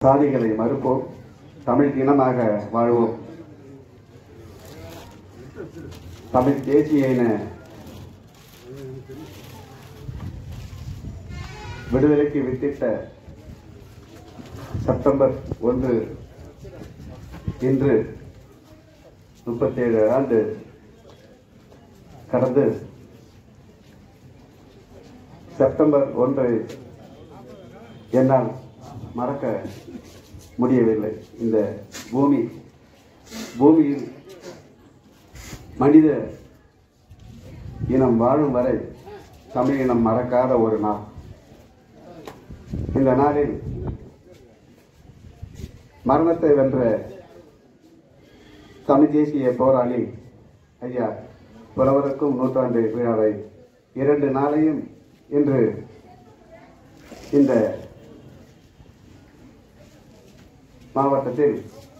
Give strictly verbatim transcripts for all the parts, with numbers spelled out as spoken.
சாதிகளை மறுப்போம், தமிழ் இனமாக வாழ்வோம். தமிழ் தேசிய இன விடுதலைக்கு வித்திட்ட செப்டம்பர் ஒன்று இன்று முப்பத்தேழு ஆண்டு கடந்து செப்டம்பர் ஒன்றை என்னால் மறக்க முடியவில்லை. இந்த பூமி பூமியில் மனித இனம் வாழும் வரை தமிழ் இனம் மறக்காத ஒரு நாள். இந்த நாளில் மரணத்தை வென்ற தமிழ் தேசிய போராளி ஐயா புலவருக்கும் நூற்றாண்டு விழாவை இரண்டு நாளையும் இன்று இந்த மாவட்டத்தில்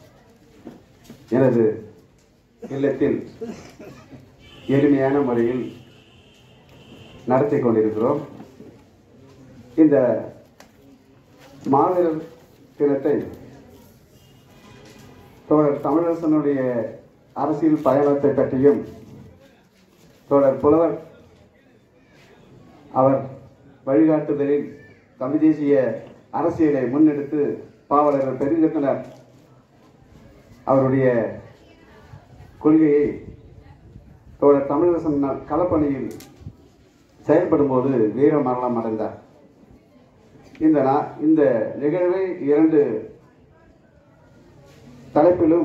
எனது இல்லத்தில் எளிமையான முறையில் நடத்தி கொண்டிருக்கிறோம். இந்த மாவீரர் தினத்தை தோழர் தமிழரசனுடைய அரசியல் பயணத்தை பற்றியும் தோழர் புலவர் அவர் வழிகாட்டுதலில் தமிழ் தேசிய அரசியலை முன்னெடுத்து பாவலர் பெருந்தனர் அவருடைய கொள்கையை தோழர் தமிழரசன் களப்பணியில் செயல்படும் போது வீர மரணம் அடைந்தார். இந்த இந்த நிகழ்வை இரண்டு தலைப்பிலும்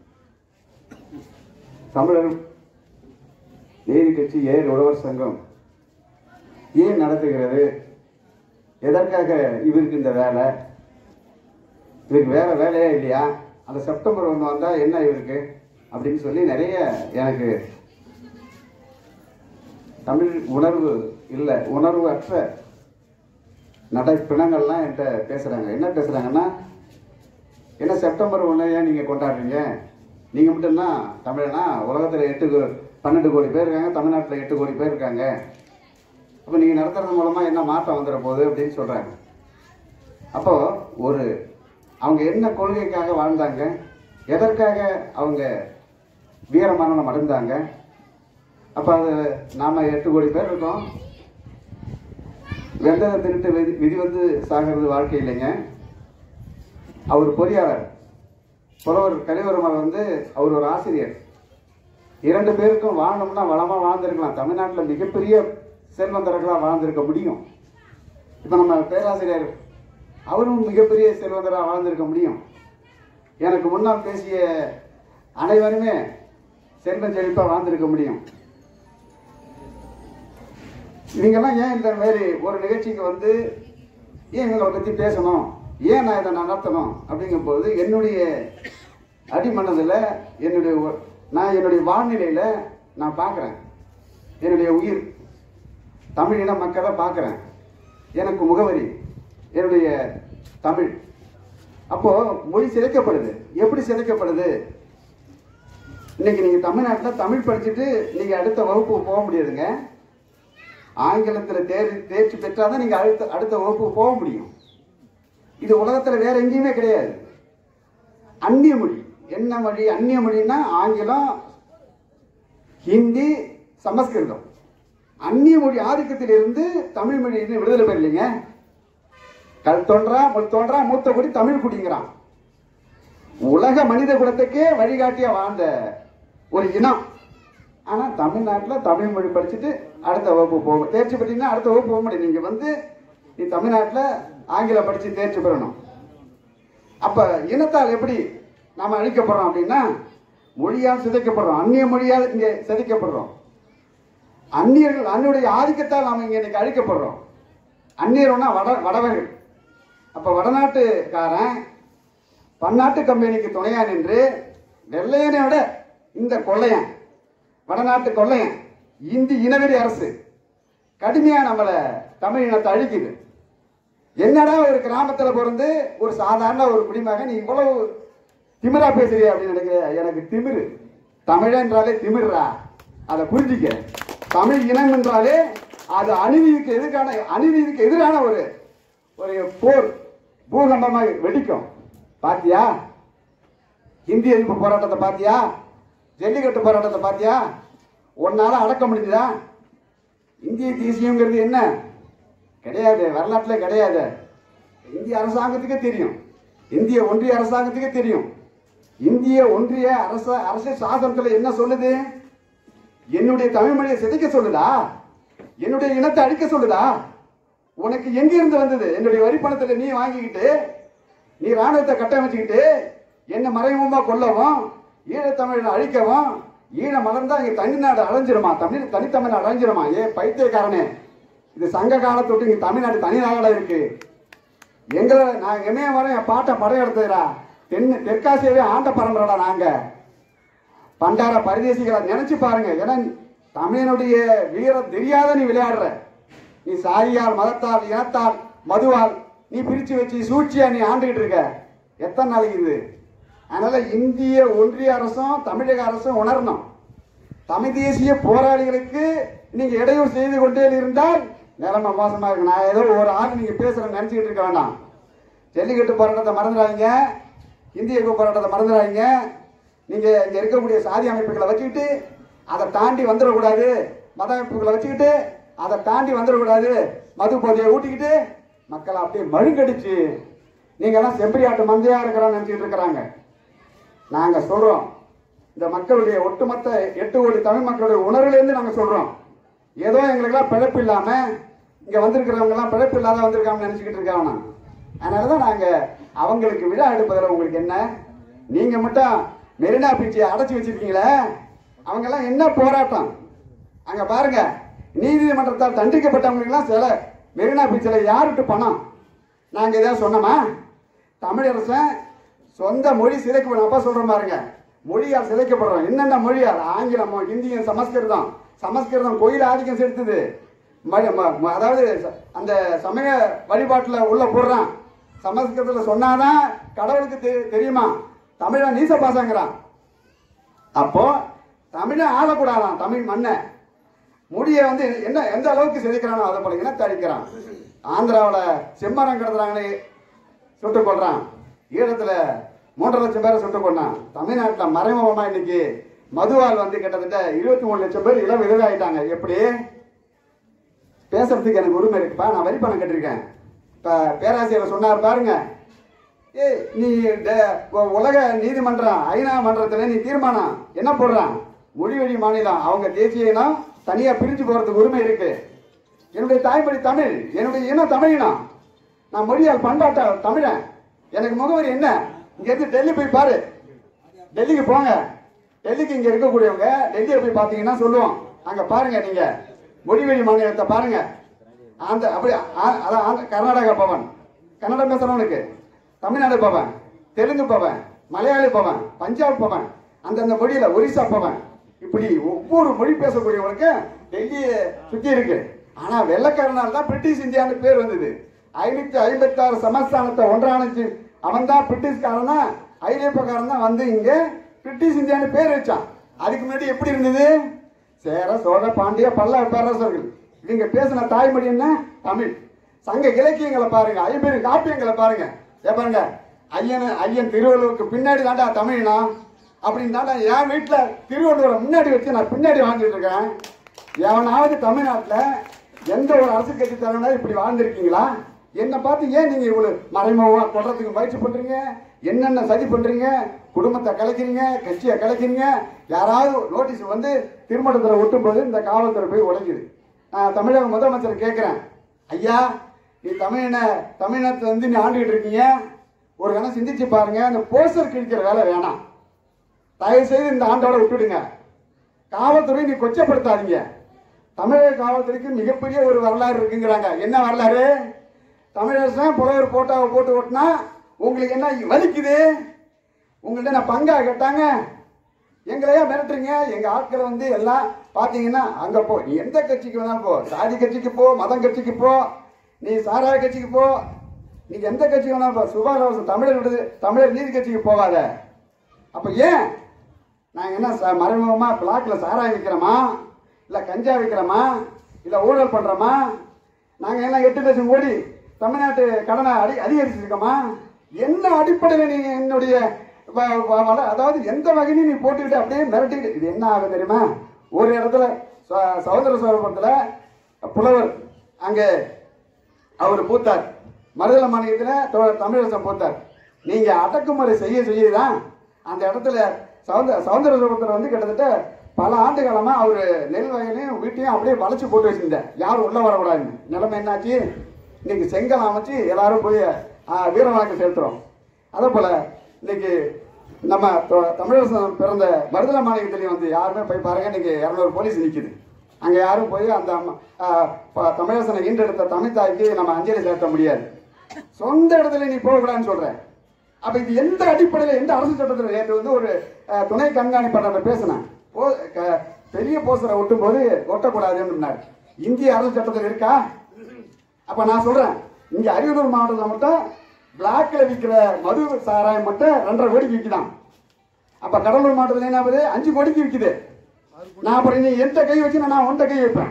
தமிழர் நீதி கட்சி ஏர் உழவர் சங்கம் ஏன் நடத்துகிறது, எதற்காக இவருக்கு இந்த வேலை, இவருக்கு வேற வேலையே இல்லையா, அந்த செப்டம்பர் ஒன்று வந்தா என்ன இவருக்கு அப்படின்னு சொல்லி நிறைய எனக்கு தமிழ் உணர்வு இல்லை உணர்வு அற்ற நடைப்பிணங்கள்லாம் என்கிட்ட பேசுறாங்க. என்ன பேசுறாங்கன்னா, என்ன செப்டம்பர் ஒன்று ஏன் நீங்க கொண்டாடுறீங்க, நீங்க மட்டும்தான் தமிழனா, உலகத்தில் எட்டு பன்னெண்டு கோடி பேர் இருக்காங்க, தமிழ்நாட்டில் எட்டு கோடி பேர் இருக்காங்க, அப்போ நீங்க நடத்துறது மூலமா என்ன மாற்றம் வந்துட போகுது அப்படின்னு சொல்றாங்க. அப்போ ஒரு அவங்க என்ன கொள்கைக்காக வாழ்ந்தாங்க, எதற்காக அவங்க வீர மரணம் அடைந்தாங்க, அப்போ அது நாம எட்டு கோடி பேர் இருக்கோம், வெந்ததை திருட்டு விதி விதி வந்து சாகிறது வாழ்க்கை இல்லைங்க. அவர் பொறியாளர், புலவர் கலிவரமர் வந்து அவர் ஒரு ஆசிரியர். இரண்டு பேருக்கும் வாழணும்னா வளமாக வாழ்ந்திருக்கலாம், தமிழ்நாட்டில் மிகப்பெரிய செல்வந்தர்களாக வாழ்ந்திருக்க முடியும். இப்போ நம்ம பேராசிரியர் அவரும் மிகப்பெரிய செல்வந்தராக வாழ்ந்திருக்க முடியும். எனக்கு முன்னால் பேசிய அனைவருமே செல்வ செழிப்பாக வாழ்ந்திருக்க முடியும். இவங்கெல்லாம் ஏன் இந்த மாதிரி ஒரு நிகழ்ச்சிக்கு வந்து ஏன் இவங்களை பற்றி பேசணும், ஏன் நான் இதை நடத்தணும் அப்படிங்கும்போது என்னுடைய அடிமனதில் என்னுடைய நான் என்னுடைய வாழ்நிலையில் நான் பார்க்குறேன், என்னுடைய உயிர் தமிழ் இன மக்களை பார்க்குறேன், எனக்கு முகவரி என்னுடைய தமிழ். அப்போ மொழி சிதைக்கப்படுது. எப்படி சிதைக்கப்படுது? இன்னைக்கு நீங்க தமிழ்நாட்டில் தமிழ் படிச்சுட்டு நீங்க அடுத்த வகுப்பு போக முடியாதுங்க. ஆங்கிலத்தில் தேர்ச்சி தேர்ச்சி பெற்றாதான் நீங்க அடுத்த அடுத்த வகுப்பு போக முடியும். இது உலகத்தில் வேற எங்கேயுமே கிடையாது. அந்நிய மொழி என்ன மொழி? அந்நிய மொழின்னா ஆங்கிலம், ஹிந்தி, சமஸ்கிருதம். அந்நிய மொழி ஆதிக்கத்தில் இருந்து தமிழ் மொழி விடுதலை பெறலைங்க. கல் தோன்றா முள் தோன்றா மூத்த குடி தமிழ் குடிங்கிறான். உலக மனித குலத்துக்கே வழிகாட்டியா வாழ்ந்த ஒரு இனம். ஆனா தமிழ்நாட்டில் தமிழ் மொழி படிச்சுட்டு அடுத்த வகுப்பு போகும். தேர்ச்சி பெற்றீங்கன்னா அடுத்த வகுப்பு போக முடியும். நீங்க வந்து நீ தமிழ்நாட்டில் ஆங்கிலம் படிச்சு தேர்ச்சி பெறணும். அப்ப இனத்தால் எப்படி நாம அழிக்கப்படுறோம் அப்படின்னா, மொழியால் சிதைக்கப்படுறோம், அந்நிய மொழியால் இங்கே சிதைக்கப்படுறோம். அந்நியர்கள் அன்னுடைய ஆதிக்கத்தால் நாம இங்க இன்னைக்கு அழிக்கப்படுறோம். அந்நியர்னா வட வடவர்கள். அப்ப வடநாட்டுக்காரன் பன்னாட்டு கம்பெனிக்கு துணையா நின்று வெள்ளையனை விட இந்த கொள்ளையன், வடநாட்டு கொள்ளையன், இந்தி இனவெறி அரசு கடுமையா நம்மள தமிழ் இனத்தை அழிக்குது. என்னடா ஒரு கிராமத்துல பிறந்து ஒரு சாதாரண ஒரு குடிமகன் நீ இவ்வளவு திமிரா பேசுறிய அப்படின்னு நினைக்கிற. எனக்கு திமிரு, தமிழ் என்றாலே திமிர்ரா, அதை புரிஞ்சிக்க. தமிழ் இனம் என்றாலே அது அநீதிக்கு எதிரான அநீதிக்கு எதிரான ஒரு ஒரு போர் பூகம்பமாக வெடிக்கும். பாத்தியா? இந்திய எதிர்ப்பு போராட்டத்தை பாத்தியா? ஜல்லிக்கட்டு போராட்டத்தை பாத்தியா? ஒன்னால அடக்க முடியுதா? இந்திய தேசியங்கிறது என்ன? கிடையாது, வரலாற்றுல கிடையாது. இந்திய அரசாங்கத்துக்கே தெரியும், இந்திய ஒன்றிய அரசாங்கத்துக்கே தெரியும். இந்திய ஒன்றிய அரச அரசியல் சாசனத்துல என்ன சொல்லுது? என்னுடைய தமிழ் மொழியை சிதைக்க சொல்லுதா? என்னுடைய இனத்தை அழிக்க சொல்லுதா? உனக்கு எங்க இருந்து வந்தது? என்னுடைய வரி பணத்தை நீ வாங்கிக்கிட்டு, நீ ராணுவத்தை கட்டமைச்சுக்கிட்டு என்ன மறைமுகமா கொல்லவும், ஈழத்தமிழை அழிக்கவும், ஈழ மலர்ந்தா இங்க தனிநாடு அடைஞ்சிருமா? தமிழ் தனித்தமிழ்நாடு அடைஞ்சிருமா? ஏ பைத்தியக்காரனே, இது சங்க காலத்தொட்டு இங்க தமிழ்நாடு தனி நாடா இருக்கு. எங்களை நான் என்னைய வர என் பாட்டை படையெடுத்துறா, தென் தெற்காசியாவே ஆண்ட பரம்பரடா நாங்க. பண்டார பரதேசிகளை நினைச்சு பாருங்க. ஏன்னா தமிழனுடைய வீரம் தெரியாத நீ விளையாடுற. நீ சாதியால், மதத்தால், இனத்தால், மதுவால் நீ பிரிச்சு வச்சு சூழ்ச்சியா நீ ஆண்டுகிட்டு இருக்க. எத்தனை நாளைக்கு இது? அதனால இந்திய ஒன்றிய அரசும் தமிழக அரசும் உணரணும். தமிழ் தேசிய போராளிகளுக்கு நீங்க இடையூறு செய்து கொண்டே இருந்தால் நிலைமை மோசமா இருக்கு. நான் ஏதோ ஒரு ஆள் நீங்க பேசுற நினைச்சுக்கிட்டு இருக்க வேண்டாம். ஜல்லிக்கட்டு போராட்டத்தை மறந்துடாதீங்க, இந்திய போராட்டத்தை மறந்துடாதீங்க. நீங்க இங்க இருக்கக்கூடிய சாதி அமைப்புகளை வச்சுக்கிட்டு அதை தாண்டி வந்துடக்கூடாது, மத அமைப்புகளை வச்சுக்கிட்டு அதை தாண்டி வந்துடக்கூடாது, மது போதையை ஊட்டிக்கிட்டு மக்களை அப்படியே மழுங்கடிச்சு நீங்க எல்லாம் செம்பரியாட்டு மந்தையா இருக்கிறோம் நினைச்சிட்டு இருக்கிறாங்க. நாங்க சொல்றோம், இந்த மக்களுடைய ஒட்டுமொத்த எட்டு கோடி தமிழ் மக்களுடைய உணர்வுலேருந்து நாங்க சொல்றோம். ஏதோ எங்களுக்கெல்லாம் பிழைப்பு இல்லாம இங்க வந்திருக்கிறவங்க எல்லாம் பிழைப்பு இல்லாத வந்திருக்காங்க நினைச்சுக்கிட்டு இருக்காங்க. அதனாலதான் நாங்க அவங்களுக்கு விழா எடுப்பதில் உங்களுக்கு என்ன? நீங்க மட்டும் மெரினா பீச்சை அடைச்சி வச்சிருக்கீங்களே, அவங்க எல்லாம் என்ன போராட்டம் அங்க பாருங்க. நீதிமன்றத்தால் தண்டிக்கப்பட்டவங்களுக்கு எல்லாம் சில மெரினா பீச்சில் யாருட்டு பணம்? நாங்க ஏதாவது சொன்னோமா? தமிழரசன் சொந்த மொழி சிதைக்க அப்பா சொல்றோம் பாருங்க, மொழியால் சிதைக்கப்படுறோம். என்னென்ன மொழியால்? ஆங்கிலம், ஹிந்தியும், சமஸ்கிருதம். சமஸ்கிருதம் கோயில் ஆதிக்கம் செலுத்துது. அதாவது அந்த சமய வழிபாட்டில் உள்ள போடுறான். சமஸ்கிருதத்தில் சொன்னாதான் கடவுளுக்கு தெரியுமா? தமிழ நீச பாசங்கிறான். அப்போ தமிழ ஆளக்கூடாதான், தமிழ் மண்ணை முடிய வந்து என்ன எந்த அளவுக்கு சிதைக்கிறானோ அதை போல இனத்தை அழிக்கிறான். ஆந்திராவில் செம்மரம் கிடத்துறாங்களே சுட்டுக் கொள்றான். ஈழத்துல மூன்றரை லட்சம் பேரை சுட்டுக் கொண்டான். தமிழ்நாட்டில் மறைமுகமா இன்னைக்கு மதுவால் வந்து கிட்டத்தட்ட இருபத்தி மூணு லட்சம் பேர் இளம் விதவாயிட்டாங்க. எப்படி பேசுறதுக்கு எனக்கு உரிமை இருக்குப்பா, நான் வரி பணம் கட்டிருக்கேன். இப்ப பேராசிரியர் சொன்னார் பாருங்க, ஏ நீ உலக நீதிமன்றம் ஐநா மன்றத்தில் நீ தீர்மானம் என்ன போடுறான்? மொழி வழி மாநிலம் அவங்க தேசிய இனம் தனியா பிரிஞ்சு போறதுக்கு உரிமை இருக்கு. என்னுடைய தாய்மொழி தமிழ், என்னுடைய இனம் தமிழினம், நான் மொழியால் பண்பாட்ட தமிழன். எனக்கு முகவரி என்ன? இங்க இருந்து டெல்லி போய் பாரு, டெல்லிக்கு போங்க. டெல்லிக்கு இங்க இருக்கக்கூடியவங்க டெல்லியை போய் பார்த்தீங்கன்னா சொல்லுவோம். அங்க பாருங்க, நீங்க மொழிவழி மாநிலத்தை பாருங்க. அந்த அப்படி அதான் கர்நாடகா பவன், கன்னடம் பேசுறவனுக்கு தமிழ்நாடு பவன், தெலுங்கு பவன், மலையாளி பவன், பஞ்சாப் பவன், அந்தந்த மொழியில ஒரிசா பவன், இப்படி ஒவ்வொரு மொழி பேசக்கூடியவனுக்கு டெல்லியை சுத்தி இருக்கு. ஆனா வெள்ளக்காரனால் தான் பிரிட்டிஷ் இந்தியான்னு பேர் வந்தது. ஐநூத்தி ஐம்பத்தி ஆறு சமஸ்தானத்தை ஒன்றானுச்சு அவன் தான் பிரிட்டிஷ்காரன் தான், ஐரோப்பாக்காரன் தான் வந்து இங்க பிரிட்டிஷ் இந்தியான்னு பேர் வச்சான். அதுக்கு முன்னாடி எப்படி இருந்தது? சேர, சோழ, பாண்டிய, பல்லவ பேரரசர்கள். இவங்க பேசின தாய்மொழி என்ன? தமிழ். சங்க இலக்கியங்களை பாருங்க, ஐம்பெரும் காப்பியங்களை பாருங்க. பாருங்க, ஐயன் ஐயன் திருவள்ளுவருக்கு பின்னாடி தாண்டா தமிழ்னா அப்படின்னு தாண்டா என் வீட்டுல திருவள்ளுவரை முன்னாடி வச்சு நான் பின்னாடி வாழ்ந்துட்டு இருக்கேன். எவனாவது தமிழ்நாட்டில் எந்த ஒரு அரசியல் கட்சி தலைவனா இப்படி வாழ்ந்திருக்கீங்களா? என்னை பார்த்து ஏன் நீங்க இவ்வளவு மறைமுகமா கொள்றதுக்கு முயற்சி பண்றீங்க? என்னென்ன சதி பண்றீங்க? குடும்பத்தை கலைக்கிறீங்க, கட்சியை கலைக்கிறீங்க. யாராவது நோட்டீஸ் வந்து திருமணத்தில் ஒட்டும் போது இந்த காவல்துறை போய் உடைக்குது. நான் தமிழக முதலமைச்சர் கேட்கிறேன், ஐயா நீ தமிழின தமிழினத்தை வந்து நீ ஆண்டுகிட்டு இருக்கீங்க, ஒரு கணம் சிந்திச்சு பாருங்க. இந்த போஸ்டர் கிழிக்கிற வேலை வேணாம், தயவு செய்து இந்த ஆண்டோட விட்டுடுங்க. காவல்துறை நீ கொச்சப்படுத்தாதீங்க. தமிழக காவல்துறைக்கு மிகப்பெரிய ஒரு வரலாறு இருக்குங்கிறாங்க. என்ன வரலாறு? தமிழரசன் புலவர் போட்டாவை போட்டு ஓட்டினா உங்களுக்கு என்ன வலிக்குது? உங்கள்ட்ட நான் பங்கா கேட்டாங்க, எங்களையா மிரட்டுறீங்க? எங்க ஆட்களை வந்து எல்லாம் பாத்தீங்கன்னா அங்க போ, நீ எந்த கட்சிக்கு வேணாலும் போ, சாதி கட்சிக்கு போ, மதம் கட்சிக்கு போ, நீ சாராய கட்சிக்கு போ, நீ எந்த கட்சிக்கு வேணாலும் போ, சுபாரவசம் தமிழர் விடுது தமிழர் நீதி கட்சிக்கு போகாத. அப்ப ஏன் நாங்க என்ன மறைமுகமா பிளாக்ல சாராயம் விற்கிறோமா, இல்ல கஞ்சா விற்கிறோமா, இல்ல ஊழல் பண்றோமா? நாங்க என்ன எட்டு லட்சம் கோடி தமிழ்நாட்டு கடனை அடி அதிகரிச்சிருக்கோமா? என்ன அடிப்படையில் நீ என்னுடைய அதாவது எந்த வகையிலும் நீ போட்டுக்கிட்டு அப்படியே மிரட்டிக்கிட்டு இது என்ன ஆகும் தெரியுமா? ஒரு இடத்துல சகோதர சோழபுரத்தில் புலவர் அங்கே அவர் பூத்தார், மருதல மாநிலத்தில் தமிழரசன் பூத்தார். நீங்க அடக்குமுறை செய்ய செய்யதான் அந்த இடத்துல சவுந்த சவுந்தர சோழபுரத்தில் வந்து கிட்டத்தட்ட பல ஆண்டு காலமா அவரு நெல் வயலையும் வீட்டையும் அப்படியே வளைச்சு போட்டு வச்சிருந்தேன், யாரும் உள்ள வரக்கூடாதுன்னு. நிலைமை என்னாச்சு? இன்னைக்கு செங்கல் அமைச்சு எல்லாரும் போய் வீர வணக்கம் செலுத்துறோம். அதே போல இன்னைக்கு நம்ம தமிழரசன் பிறந்த மருதல மாநிலத்திலையும் வந்து யாருமே போய் பாருங்க, இன்னைக்கு இரநூறு போலீஸ் நிற்குது. அங்கே யாரும் போய் அந்த தமிழரசனை ஈண்டெடுத்த தமிழ் தாய்க்கு நம்ம அஞ்சலி செலுத்த முடியாது. சொந்த இடத்துல நீ போகக்கூடாதுன்னு சொல்ற. அப்ப இது எந்த அடிப்படையில், எந்த அரசு சட்டத்தில்? நேற்று வந்து ஒரு துணை கண்காணிப்பாளர் பேசினேன், பெரிய போஸ்டரை ஒட்டும் போது ஒட்டக்கூடாதுன்னு. இந்திய அரசு சட்டத்தில் இருக்கா? அப்ப நான் சொல்றேன், இங்க அரியலூர் மாவட்டத்தில் மட்டும் பிளாக்ல விற்கிற மது சாராயம் மட்டும் ரெண்டரை கோடிக்கு விற்குதான். அப்ப கடலூர் மாவட்டத்தில் என்ன ஆகுது? அஞ்சு கோடிக்கு விற்குது. நான் அப்புறம் நீ எந்த கை வச்சு நான் ஒன்றை கை வைப்பேன்.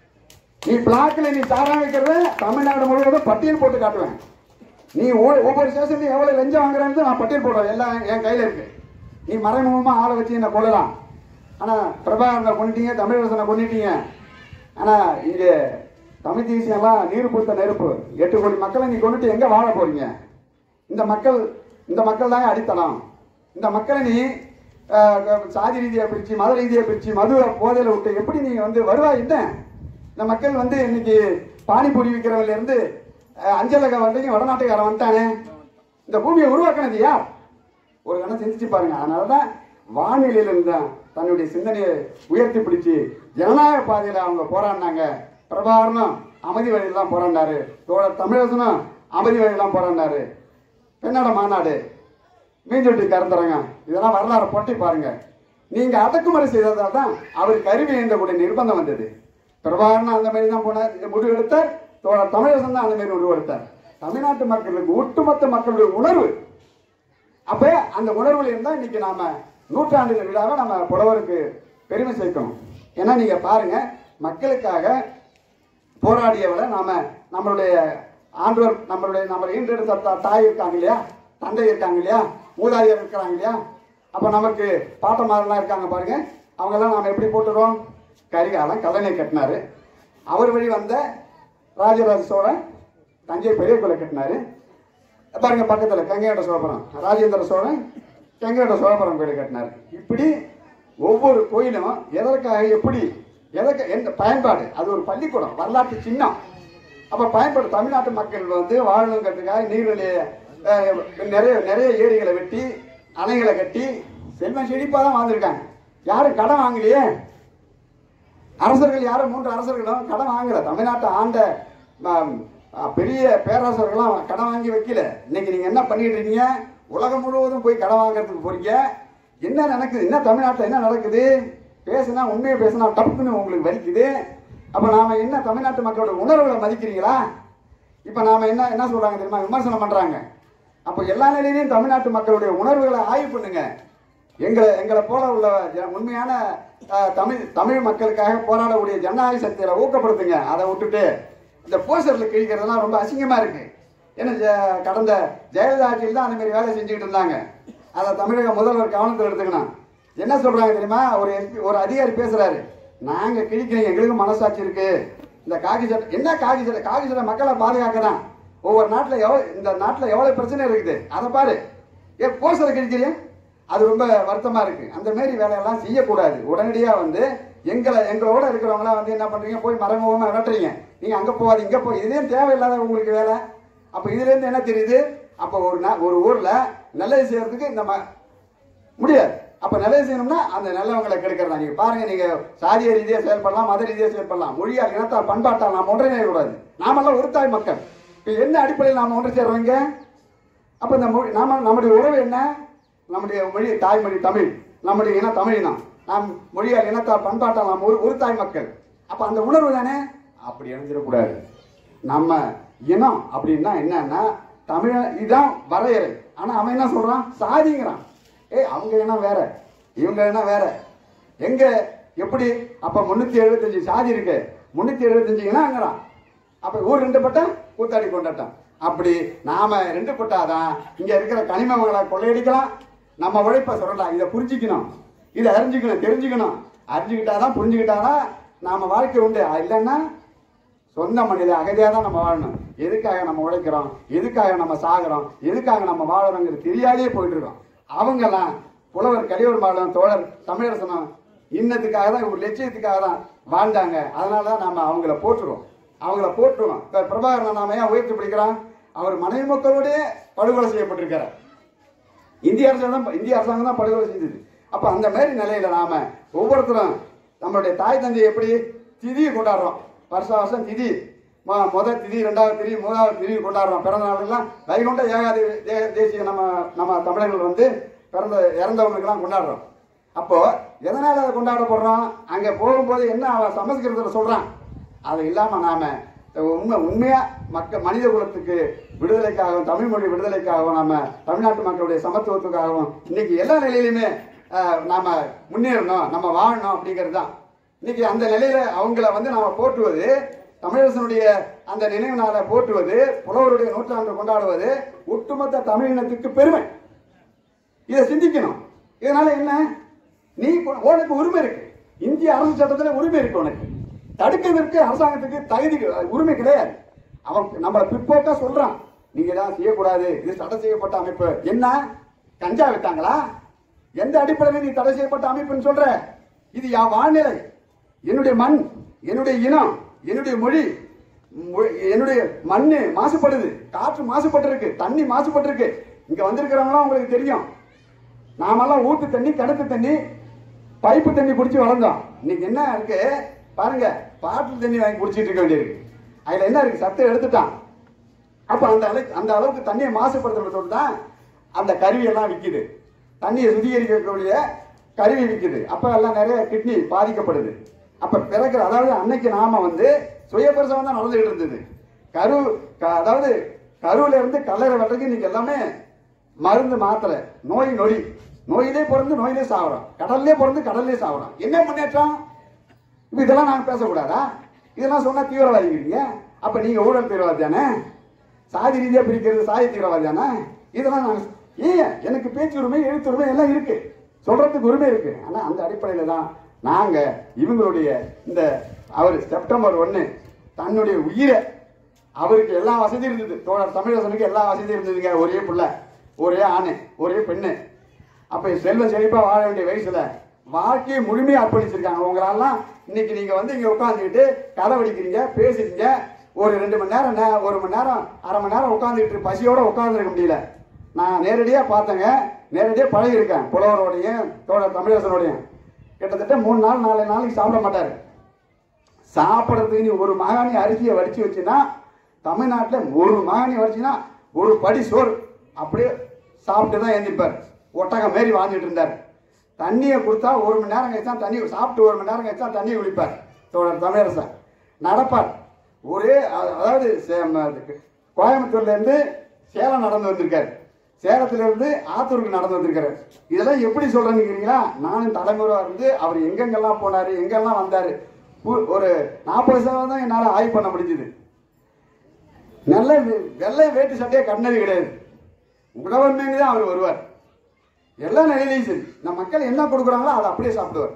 நீ பிளாக்ல நீ சாராயம் வைக்கிறத தமிழ்நாடு முழுவதும் பட்டியல் போட்டு காட்டுவேன். நீ ஒவ்வொரு ஸ்டேஷன்லையும் எவ்வளவு லஞ்சம் வாங்குறேன்னு நான் பட்டியல் போடுவேன், எல்லாம் என் கையில இருக்கு. நீ மறைமுகமா ஆளை வச்சு என்ன கொள்ளலாம். ஆனா பிரபாகரனை கொண்டுட்டீங்க, தமிழரசனை கொண்டுட்டீங்க. ஆனா இங்க தமிழ் தேசியம் எல்லாம் நீர் பூத்த நெருப்பு. எட்டு கோடி மக்களை நீ கொண்டுட்டு எங்க வாழ போறீங்க? இந்த மக்கள் இந்த மக்கள் தாங்க அடித்தளம். இந்த மக்களை நீ சாதி ரீதியா பிரிச்சு, மத ரீதியா பிரிச்சு, மது போதையில விட்டு எப்படி நீ வந்து வருவாய்? என்ன இந்த மக்கள் வந்து இன்னைக்கு பானிபூரி விற்கிறவங்க இருந்து அஞ்சலக வரைக்கும் வடநாட்டுக்காரன் வந்துட்டானே. இந்த பூமியை உருவாக்கினது யார்? ஒரு கணம் சிந்திச்சு பாருங்க. அதனாலதான் வானிலையில இருந்த தன்னுடைய சிந்தனையை உயர்த்தி பிடிச்சு ஜனநாயக பாதையில அவங்க போராடினாங்க. பிரபாகரனும் அமைதி வழியெல்லாம் போராடினாரு, தோழர் தமிழரசனும் அமைதி வழியெல்லாம் போராடினாரு. பெண்ணாட மாநாடு, மீஞ்சொட்டி கறந்துறாங்க, இதெல்லாம் வரலாறு போட்டி பாருங்க. நீங்க அடக்குமுறை செய்ததால் தான் அவருக்கு அறிவு என்ற நிர்பந்தம் வந்தது. பிரபாகரன் அந்த மாதிரி தான் போனார், முடிவு எடுத்தார். தோழர் தமிழரசன் தான் அந்த மாதிரி முடிவு எடுத்தார். தமிழ்நாட்டு மக்களுக்கு ஒட்டுமொத்த மக்களுடைய உணர்வு. அப்ப அந்த உணர்வுல இருந்தா இன்னைக்கு நாம நூற்றாண்டு விழாவை நம்ம புலவருக்கு பெருமை சேர்க்கணும். ஏன்னா நீங்க பாருங்க, மக்களுக்காக போராடியவரை நாம நம்மளுடைய ஆண்டவர், நம்மளுடைய நம்ம ஈன்றெடுத்த தாய் இருக்காங்க இல்லையா, தந்தை இருக்காங்க இல்லையா, மூதாதையர் இருக்கிறாங்க இல்லையா. அப்ப நமக்கு பாட்டமாரெல்லாம் இருக்காங்க பாருங்க, அவங்க எல்லாம் நாம எப்படி போட்டுறோம்? கரிகாலம் கல்லணை கட்டினாரு. அவர் வழி வந்த ராஜராஜ சோழன் தஞ்சை பெரிய கோயிலை கட்டினாரு பாருங்க. பக்கத்துல கங்கையோட சோழபுரம், ராஜேந்திர சோழன் கங்கையோட சோழபுரம் கோயிலை கட்டினாரு. இப்படி ஒவ்வொரு கோயிலும் எதற்காக, எப்படி, எதற்கு, எந்த பயன்பாடு, அது ஒரு பள்ளிக்கூடம், வரலாற்று சின்னம். அப்ப பயன்பாடு தமிழ்நாட்டு மக்கள் வந்து வாழணுங்கிறதுக்காக நீர்நிலைய நிறைய நிறைய ஏரிகளை வெட்டி அணைகளை கட்டி செல்வம் செழிப்பா தான் வாழ்ந்திருக்காங்க. யாரும் கடன் வாங்கலையே. அரசர்கள் யாரும், மூன்று அரசர்களும் கடன் வாங்கல. தமிழ்நாட்டை ஆண்ட பெரிய பேரரசர்கள்லாம் கடன் வாங்கி வைக்கல. இன்னைக்கு நீங்க என்ன பண்ணிட்டு இருக்கீங்க? உலகம் முழுவதும் போய் கடன் வாங்குறதுக்கு போறீங்க. என்ன நடக்குது? என்ன தமிழ்நாட்டில் என்ன நடக்குது? பேசுனா உண்மையை பேசினா தப்புன்னு உங்களுக்கு வலிக்குது. அப்ப நாம என்ன தமிழ்நாட்டு மக்களோட உணர்வுகளை மதிக்கிறீங்களா? இப்ப நாம என்ன என்ன சொல்றாங்க தெரியுமா? விமர்சனம் பண்றாங்க. அப்ப எல்லா நிலையிலையும் தமிழ்நாட்டு மக்களுடைய உணர்வுகளை ஆய்வு பண்ணுங்க. எங்களை எங்களை போல உள்ள உண்மையான தமிழ் தமிழ் மக்களுக்காக போராடக்கூடிய ஜனநாயக சக்திகளை ஊக்கப்படுத்துங்க. அதை விட்டுட்டு இந்த போஸ்டர்ல கிழிக்கிறதுலாம் ரொம்ப அசிங்கமா இருக்கு. ஏன்னா கடந்த ஜெயலலிதா ஆட்சியில் தான் அந்த மாதிரி வேலை செஞ்சுக்கிட்டு இருந்தாங்க. அதை தமிழக முதல்வர் கவனத்தில் எடுத்துக்கணும். என்ன சொல்றாங்க தெரியுமா? ஒரு ஒரு அதிகாரி பேசுறாரு, நாங்க கிழிக்கிறோம், எங்களுக்கு மனசாட்சி இருக்கு. இந்த காகி சட்டை என்ன காகி சட்டை? காகி சட்டை மக்களை பாதுகாக்கதான். ஒவ்வொரு நாட்டில் எவ்வளவு, இந்த நாட்டில் எவ்வளவு பிரச்சனை இருக்குது அதை பாரு. ஏன் போஸ்டரை கிழிக்கிறீங்க? அது ரொம்ப வருத்தமா இருக்கு. அந்த மாதிரி வேலையெல்லாம் செய்யக்கூடாது. உடனடியா வந்து எங்களை எங்களோட இருக்கிறவங்களாம் வந்து என்ன பண்றீங்க? போய் மறைமுகமா விரட்டுறீங்க. நீங்க அங்க போகாது, இங்க போய், இதுலேயும் தேவையில்லாத உங்களுக்கு வேலை. அப்ப இதுல இருந்து என்ன தெரியுது? அப்ப ஒரு ஒரு ஊர்ல நல்லது செய்யறதுக்கு இந்த முடியாது. அப்ப நல்லது செய்யணும்னா அந்த நல்லவங்களை கெடுக்கிறதா. நீங்க பாருங்க, நீங்க சாதிய ரீதியா செயல்படலாம், மத ரீதியா செயல்படலாம், மொழியால், இனத்தால், பண்பாட்டால் நாம் ஒன்றிணைய கூடாது. நாமெல்லாம் ஒரு தாய் மக்கள். இப்ப என்ன அடிப்படையில் நாம ஒன்று சேர்றோங்க? அப்ப இந்த மொழி, நாம நம்முடைய உறவு என்ன? நம்முடைய மொழி தாய்மொழி தமிழ், நம்முடைய இன தமிழ் தான். நாம் மொழியால், இனத்தால், பண்பாட்டால் நாம் ஒரு ஒரு தாய் மக்கள். அப்ப அந்த உணர்வு தானே. அப்படி இணைஞ்சிடக்கூடாது. நம்ம இனம் அப்படின்னா என்னன்னா தமிழ, இதுதான் வரையறை. ஆனா அவன் என்ன சொல்றான்? சாதிங்கிறான். ஏய், அவங்க என்ன வேற, இவங்க என்ன வேற, எங்க எப்படி? அப்ப முன்னூத்தி எழுபத்தஞ்சு சாதி இருக்கு, முன்னூத்தி எழுபத்தஞ்சுங்கிறான். அப்ப ஊர் ரெண்டு பட்டம் கூத்தாடி கொண்டாட்டம். அப்படி நாம ரெண்டு பட்டாதான் இங்க இருக்கிற கனிமங்களை கொள்ளையடிக்கலாம், நம்ம உழைப்பை சொல்லலாம். இதை புரிஞ்சுக்கணும், இதை அறிஞ்சுக்கணும், தெரிஞ்சுக்கணும். அறிஞ்சுக்கிட்டாதான் புரிஞ்சுக்கிட்டாதான் நாம வாழ்க்கை உண்டு. இல்லைன்னா சொந்த மனித அகதியாக தான் நம்ம வாழணும். எதுக்காக நம்ம உழைக்கிறோம், எதுக்காக நம்ம சாகிறோம், எதுக்காக நம்ம வாழறோங்கிறது தெரியாதே போயிட்டு இருக்கோம். அவங்கெல்லாம் புலவர் கலியூர் மாவட்டம் தோழர் தமிழரசனும் இன்னத்துக்காக தான், ஒரு லட்சியத்துக்காக தான் வாழ்ந்தாங்க. அதனால தான் நம்ம அவங்கள போட்டுருவோம், அவங்கள போட்டுருவோம். இப்போ பிரபாகரன் நாம ஏன் உயர்த்தி பிடிக்கிறோம்? அவர் மனைவி மக்களோடய படுகொலை செய்யப்பட்டிருக்கிறார். இந்திய அரசாங்கம் இந்திய அரசாங்கம் தான் படுகொலை செய்தது. அப்போ அந்த மாதிரி நிலையில நாம ஒவ்வொருத்தரும் நம்மளுடைய தாய் தந்தையை எப்படி திதியை கொண்டாடுறோம், வருஷ வருஷம் திதி, முதல் திதி, ரெண்டாவது திதி, மூணாவது திதி கொண்டாடுறோம். பிறந்த நாளுக்கெல்லாம் வைகுண்ட ஏகாதி தேசிய நம்ம நம்ம தமிழர்கள் வந்து பிறந்த இறந்தவங்களுக்கெல்லாம் கொண்டாடுறோம். அப்போ எதனால அதை கொண்டாடப்படுறோம்? அங்கே போகும்போது என்ன அவன் சமஸ்கிருதத்தில் சொல்றான், அது இல்லாமல் நாம உண்மை உண்மையா மக்கள் மனித குலத்துக்கு விடுதலைக்காகவும் தமிழ் மொழி விடுதலைக்காகவும் நம்ம தமிழ்நாட்டு மக்களுடைய சமத்துவத்துக்காகவும் இன்னைக்கு எல்லா நிலையிலுமே நாம முன்னேறணும், நம்ம வாழணும் அப்படிங்கிறது தான். இன்னைக்கு அந்த நிலையில அவங்கள வந்து நாம போற்றுவது, தமிழரசனுடைய அந்த நினைவு நாளை போற்றுவது, புலவருடைய நூற்றாண்டு கொண்டாடுவது ஒட்டுமொத்த தமிழினத்துக்கு பெருமை. இதை சிந்திக்கணும். இதனால என்ன, நீ உனக்கு உரிமை இருக்கு, இந்திய அரசு சட்டத்துல உரிமை இருக்கு, உனக்கு தடுக்கிறதுக்கு அரசாங்கத்துக்கு தகுதி உரிமை கிடையாது. அவன் நம்மளை பிற்போக்கா சொல்றான், நீங்க தான் செய்யக்கூடாது, இது தடை செய்யப்பட்ட அமைப்பு. என்ன கஞ்சா வித்தாங்களா? எந்த அடிப்படையில் நீ தடை செய்யப்பட்ட அமைப்புன்னு சொல்ற? இது என் வாழ்நிலை, என்னுடைய மண், என்னுடைய இனம், என்னுடைய மொழி, என்னுடைய மண்ணு மாசுபடுது, காற்று மாசுபட்டு இருக்கு, தண்ணி மாசுபட்டு இருக்கு. இங்க வந்திருக்கிறவங்களாம் உங்களுக்கு தெரியும், நாமெல்லாம் ஊத்து தண்ணி, கிணத்து தண்ணி, பைப்பு தண்ணி குடிச்சு வளர்ந்தோம். இன்னைக்கு என்ன இருக்கு பாருங்க, பாட்டில் தண்ணி வாங்கி குடிச்சிட்டு இருக்க வேண்டியிருக்கு. அதுல என்ன இருக்கு, சத்தை எடுத்துட்டான். அப்ப அந்த அளவுக்கு அந்த அளவுக்கு தண்ணியை மாசுபடுத்துறது தான் அந்த கருவியெல்லாம் விற்குது, தண்ணியை சுத்திகரிக்கக்கூடிய கருவி விற்குது. அப்ப எல்லாம் நிறைய கிட்னி பாதிக்கப்படுது. அப்ப பிறகு அதாவது அன்னைக்கு நாம வந்து சுயபிரசவம் தான் நடந்துகிட்டு இருந்தது. கரு அதாவது கருவில இருந்து கல்லறை வரைக்கும் இன்னைக்கு எல்லாமே மருந்து மாத்திரை, நோய் நொடி, நோயிலே பிறந்து நோயிலே சாகுறோம், கடல்லே பிறந்து கடல்லே சாகுறோம். என்ன முன்னேற்றம்? இப்ப இதெல்லாம் நாங்க பேசக்கூடாதா? இதெல்லாம் சொன்னா தீவிரவாதிக்கிறீங்க. அப்ப நீங்க ஊழல் தீவிரவாதி தானே, சாதி ரீதியா பிரிக்கிறது சாதி தீவிரவாதி தானே? இதெல்லாம் நாங்க ஏன், எனக்கு பேச்சு உரிமை, எழுத்து உரிமை எல்லாம் இருக்கு, சொல்றதுக்கு உரிமை இருக்கு. ஆனா அந்த அடிப்படையில தான் நாங்க இவங்களுடைய இந்த அவர் செப்டம்பர் ஒன்னு தன்னுடைய உயிரை, அவருக்கு எல்லா வசதி இருந்தது, தோழர் தமிழரசனுக்கு எல்லா வசதி இருந்ததுங்க, ஒரே பிள்ளை, ஒரே ஆணு, ஒரே பெண்ணு. அப்ப செல்வ செழிப்பா வாழ வேண்டிய வயசுல வாழ்க்கையை முழுமையா அர்ப்பணிச்சிருக்காங்க. உங்களெல்லாம் இன்னைக்கு நீங்க வந்து இங்க உட்காந்துக்கிட்டு கதை வடிக்கிறீங்க, பேசுறீங்க, ஒரு ரெண்டு மணி நேரம், ஒரு மணி நேரம், அரை மணி நேரம் உட்காந்துக்கிட்டு பசியோட உட்காந்துருக்க முடியல. நான் நேரடியா பார்த்தேங்க, நேரடியா பழகி இருக்கேன் புலவரோடையும் தோழர் தமிழரசனோடையும். கிட்டத்தட்ட மூணு நாள் நாலு நாளைக்கு சாப்பிட மாட்டாரு. சாப்பிட்றதுக்கு நீ ஒரு மகாணி அரிசியை வடிச்சு வச்சுன்னா, தமிழ்நாட்டில் ஒரு மகாணி வடிச்சுன்னா ஒரு படி சோறு அப்படியே சாப்பிட்டு தான் எழுந்திருப்பார். ஒட்டகம் மாரி வாழ்ந்துட்டு இருந்தார். தண்ணியை கொடுத்தா ஒரு மணி நேரம் கழிச்சா தண்ணி சாப்பிட்டு ஒரு மணி நேரம் கழிச்சா தண்ணி குடிப்பார் தோழர் தமிழரசன். நடப்பார். ஒரே அதாவது கோயம்புத்தூர்ல இருந்து சேலம் நடந்து வந்திருக்காரு, சேலத்துல இருந்து ஆத்தூருக்கு நடந்து வந்திருக்காரு. இதெல்லாம் எப்படி சொல்றேன்னு கேக்குறீங்களா? நானும் தலைமுறை இருந்து அவர் எங்கெங்கெல்லாம் போனாரு, எங்கெல்லாம் வந்தாரு, ஒரு நாற்பது சதவீதம் தான் என்னால ஆய்வு பண்ண முடிஞ்சது. நல்ல வெள்ளை வேட்டு சட்டையை கண்ணது கிடையாது, உழவன்மைங்க தான் அவர் வருவார். எல்லா நிலையிலையும் சரி, நம்ம மக்கள் என்ன கொடுக்குறாங்களோ அதை அப்படியே சாப்பிடுவார்.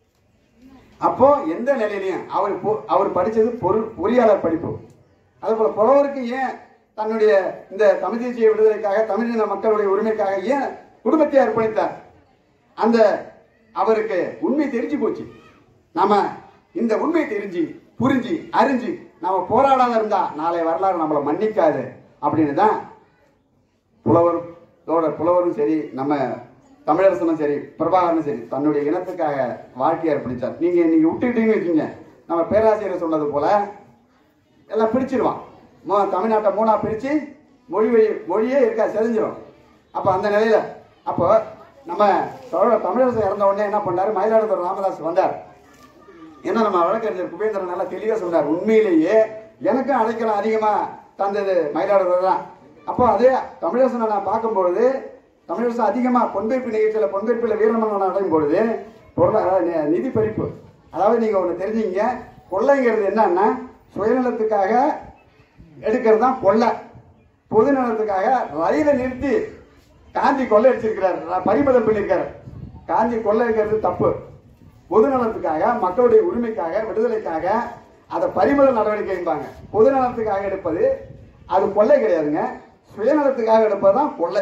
அப்போ எந்த நிலையிலையும் அவர் அவர் படிச்சது பொருள் பொறியாளர் படிப்பு. அதே போல புலவருக்கு ஏன் தன்னுடைய இந்த தமிழ் தேசிய விடுதலைக்காக, தமிழின மக்களுடைய உரிமைக்காக ஏன் குடும்பத்தை அர்ப்பணித்தார்? அந்த அவருக்கு உண்மை தெரிஞ்சு போச்சு. நாம இந்த உண்மை தெரிஞ்சு புரிஞ்சு அறிஞ்சு நாம போராடாத இருந்தா நாளை வரலாறு நம்மளை மன்னிக்காது அப்படின்னு தான் புலவர் தோழர் புலவரும் சரி, நம்ம தமிழரசனும் சரி, பிரபாகரனும் சரி தன்னுடைய இனத்துக்காக வாழ்க்கையை அர்ப்பணித்தார். நீங்க நீங்க விட்டுக்கிட்டீங்கன்னு வச்சுங்க, நம்ம பேராசிரியர் சொன்னது போல எல்லாம் பிரிச்சிருவான். தமிழ்நாட்டை மூணா பிரிச்சு மொழி வழி மொழியே இருக்கா செறிஞ்சிடும். அப்போ அந்த நிலையில அப்போ நம்ம தமிழரசன் இறந்த உடனே என்ன பண்ணாரு, மயிலாடுதுறை ராமதாஸ் வந்தார். ஏன்னா நம்ம வழக்கறிஞர் குபேந்திரன் நல்லா தெளிவாக சொன்னார், உண்மையிலேயே எனக்கும் அடைக்கலம் அதிகமா தந்தது மயிலாடுதுறை தான். அப்போ அதே தமிழரசனை நான் பார்க்கும்பொழுது, தமிழரசன் அதிகமா பொன்பேற்பு நிகழ்ச்சியில் பொன்பேற்பில் வீரமன்னன் அடையும் பொழுது பொருளாதார நிதி பறிப்பு, அதாவது நீங்க ஒன்று தெரிஞ்சுங்க, கொள்ளைங்கிறது என்னன்னா சுயநலத்துக்காக எடுக்கிறது தான் கொள்ளை. பொது நலத்துக்காக ரயிலை நிறுத்தி காந்தி கொள்ளை அடிச்சிருக்கிறார், பறிமுதல் பண்ணியிருக்காரு. காந்தி கொள்ளை அடிக்கிறது தப்பு. பொது நலத்துக்காக, மக்களுடைய உரிமைக்காக, விடுதலைக்காக அதை பறிமுதல் நடவடிக்கை என்பாங்க. பொது நலத்துக்காக எடுப்பது அது கொள்ளை கிடையாதுங்க. சுயநலத்துக்காக எடுப்பதுதான் கொள்ளை.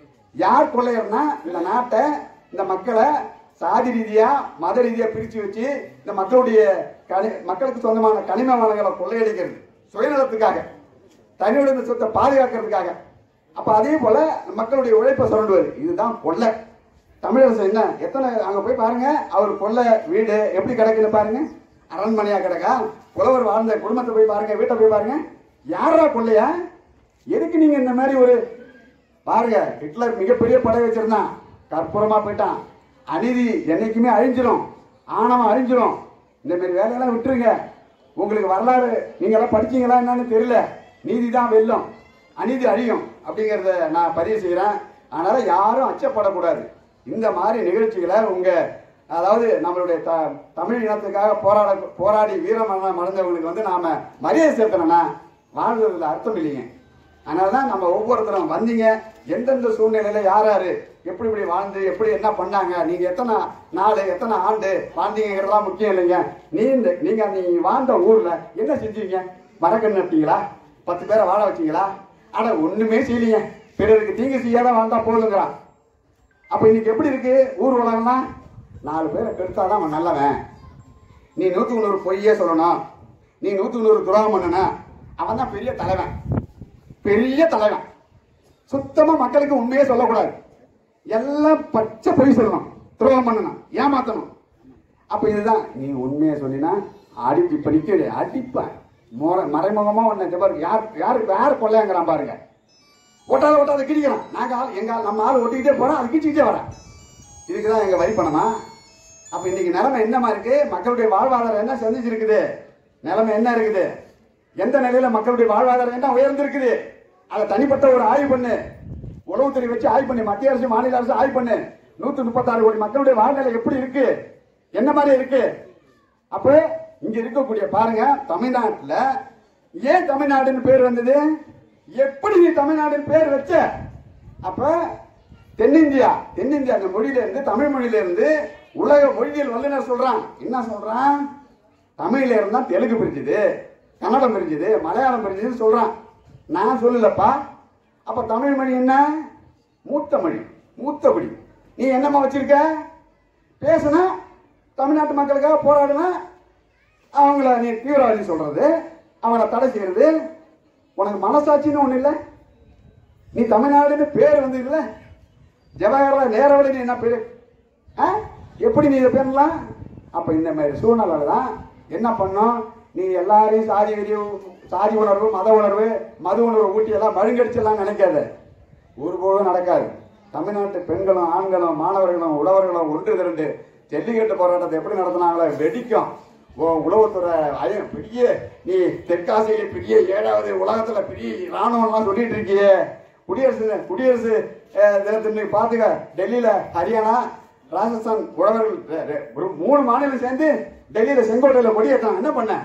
யார் கொள்ளையர்னா இந்த நாட்டை, இந்த மக்களை சாதி ரீதியா மத ரீதியா பிரிச்சு வச்சு இந்த மக்களுடைய கனி மக்களுக்கு சொந்தமான கனிம வளங்களை கொள்ளையடிக்கிறது சுயநலத்துக்காக, தனியுடைய சொத்தை பாதுகாக்கிறதுக்காக. அப்ப அதே போல மக்களுடைய உழைப்பை சுரண்டுவது, இதுதான் கொள்ளை. தமிழரசு என்ன எத்தனை அங்க போய் பாருங்க, அவர் கொள்ளை வீடு எப்படி கிடக்குன்னு பாருங்க, அரண்மனையா கிடக்கா? புலவர் வாழ்ந்த குடும்பத்தை போய் பாருங்க, வீட்டை போய் பாருங்க. யாரா கொள்ளையா? எதுக்கு நீங்க இந்த மாதிரி ஒரு பாருங்க, ஹிட்லர் மிகப்பெரிய படை வச்சிருந்தான், கற்பூரமா போயிட்டான். அநீதி என்னைக்குமே அழிஞ்சிரும், ஆணவம் அழிஞ்சிரும். இந்த மாதிரி வேலையெல்லாம் விட்டுருங்க. உங்களுக்கு வரலாறு நீங்க எல்லாம் படிச்சீங்களா என்னன்னு தெரியல. நீதி தான் வெல்லும், அநீதி அழியும் அப்படிங்கிறத நான் பதிவு செய்கிறேன். அதனால யாரும் அச்சப்படக்கூடாது. இந்த மாதிரி நிகழ்ச்சிகளை உங்க அதாவது நம்மளுடைய த தமிழ் இனத்துக்காக போராட போராடி வீரமரண மறைந்தவங்களுக்கு வந்து நாம மரியாதை செலுத்தணும்னா வாழ்றதுல அர்த்தம் இல்லைங்க. அதனால தான் நம்ம ஒவ்வொருத்தரும் வந்தீங்க, எந்தெந்த சூழ்நிலையில யார் யாரு எப்படி இப்படி வாழ்ந்து எப்படி என்ன பண்ணாங்க, நீங்க எத்தனை நாள் எத்தனை ஆண்டு வாழ்ந்தீங்கிறதெல்லாம் முக்கியம் இல்லைங்க. நீ இந்த நீங்க நீ வாழ்ந்த ஊர்ல என்ன செஞ்சீங்க? மரக்கன்று நட்டீங்களா? பத்து பேரை வாழ வச்சீங்களா? ஆனா ஒண்ணுமே செய்யலீங்க. பிறருக்கு தீங்கு செய்யாத வாழ்ந்தா போதுங்கிறான். அப்ப இன்னைக்கு எப்படி இருக்கு ஊர் உலகம்னா? நாலு பேரை கெடுத்தாதான் அவன் நல்லவன். நீ நூத்துக்கு நூறு பொய்யே சொல்லணும், நீ நூத்துக்கு நூறு துரோகம் பண்ணணும், அவன் தான் பெரிய தலைவன், பெரிய தலைவன். சுத்தமா மக்களுக்கு உண்மையே சொல்லக்கூடாது, எல்லாம் பச்சை பொய் சொல்லணும், துரோகம் பண்ணணும், ஏமாத்தணும். அப்ப இதுதான் நீ உண்மையை சொன்னா அடிப்பு இப்ப நிக்க அடிப்ப மறைமுகமா ஒன்னு யார் யாருக்கு யார் கொள்ளையாங்கிறான் பாருங்க. ஒட்டாத ஒட்டாத கிடிக்கிறான். நாங்க ஆள் எங்க நம்ம ஆள் ஒட்டிக்கிட்டே போறோம், அது கிச்சிக்கிட்டே வரேன். இதுக்குதான் எங்க வரி பணமா? அப்ப இன்னைக்கு நிலைமை என்னமா இருக்கு? மக்களுடைய வாழ்வாதாரம் என்ன சந்திச்சிருக்குது? நிலைமை என்ன இருக்குது? எந்த நிலையில மக்களுடைய வாழ்வாதாரம் என்ன உயர்ந்திருக்குது? அதை தனிப்பட்ட ஒரு ஆய்வு பண்ணு, உளவுத்துறை வச்சு ஆய்வு பண்ணு, மத்திய அரசு மாநில அரசு ஆய்வு பண்ணு. நூத்தி முப்பத்தி ஆறு கோடி மக்களுடைய வாழ்நிலை எப்படி இருக்கு, என்ன மாதிரி இருக்கு? அப்ப இங்க இருக்கக்கூடிய பாருங்க, தமிழ்நாட்டுல ஏன் தமிழ்நாடுன்னு பேர் வந்தது? எப்படி நீ தமிழ்நாடுன்னு பேர் வச்ச? அப்ப தென்னிந்தியா தென்னிந்தியா அந்த மொழியில இருந்து, தமிழ் மொழியில இருந்து உலக மொழியியல் வல்லுநர் சொல்றான். என்ன சொல்றான்? தமிழ்ல இருந்தா தெலுங்கு பிரிஞ்சுது, கன்னடம் பிரிஞ்சுது, மலையாளம் பிரிஞ்சுதுன்னு சொல்றான். நான் சொல்லலப்பா. அப்ப தமிழ் மொழி என்ன? மூத்த மொழி, மூத்த மொழி. நீ என்னமா வச்சிருக்க? பேசுனா தமிழ்நாட்டு மக்களுக்காக போராடுனா அவங்கள நீ தீவிரவாதி சொல்றது, அவங்கள தடை செய்யறது. உனக்கு மனசாட்சின்னு ஒண்ணு இல்லை. நீ தமிழ்நாடுன்னு பேர் வந்து இல்லை. ஜவஹர்லால் நேருவோட நீ என்ன பேரு? எப்படி நீ இதை பேரலாம்? அப்ப இந்த மாதிரி சூழ்நிலை தான் என்ன பண்ணும்? நீ எல்லாரையும் சாதி சாதி உணர்வு, மத உணர்வு, மது உணர்வு ஊட்டி எல்லாம் மழுங்கடிச்செல்லாம் நினைக்காத. ஒருபோதும் நடக்காது. தமிழ்நாட்டு பெண்களும் ஆண்களும் மாணவர்களும் உழவர்களும் ஒன்று திரண்டு ஜல்லிக்கட்டு போராட்டத்தை எப்படி நடத்தினாங்களோ வெடிக்கும். உளவுத்துறை பெரிய நீ தெற்காசியில பெரிய ஏழாவது உலகத்துல பெரிய ராணுவம்லாம் சொல்லிட்டு இருக்கியே. குடியரசு குடியரசு தினத்தின் பாத்துக்க, டெல்லியில ஹரியானா ராஜஸ்தான் உழவர்கள் மூணு மாநிலம் சேர்ந்து டெல்லியில செங்கோட்டையில கொடியேற்றாங்க. என்ன பண்ண?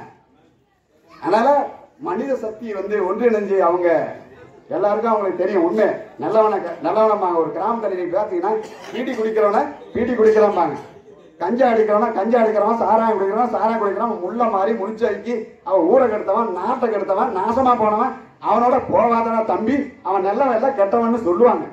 அதனால மனித சக்தி வந்து ஒன்றிணைஞ்சு அவங்க எல்லாருக்கும் அவங்களுக்கு தெரியும் உண்மை. நல்லவன நல்லவனம்பாங்க. ஒரு கிராமத்தில் நீங்க பார்த்தீங்கன்னா பீட்டி குடிக்கிறவன பீட்டி குடிக்கிறான்பாங்க, கஞ்சா அடிக்கிறவனா கஞ்சா அடிக்கிறவன், சாராயம் குடிக்கிறவன் சாராயம் குடிக்கிறவன், முள்ள மாறி முடிச்சாக்கி அவன் ஊரை கெடுத்தவன், நாட்டை கெடுத்தவன், நாசமா போனவன் அவனோட போவாதனா தம்பி, அவன் நல்லவன் எல்லாம் கெட்டவன் சொல்லுவாங்க.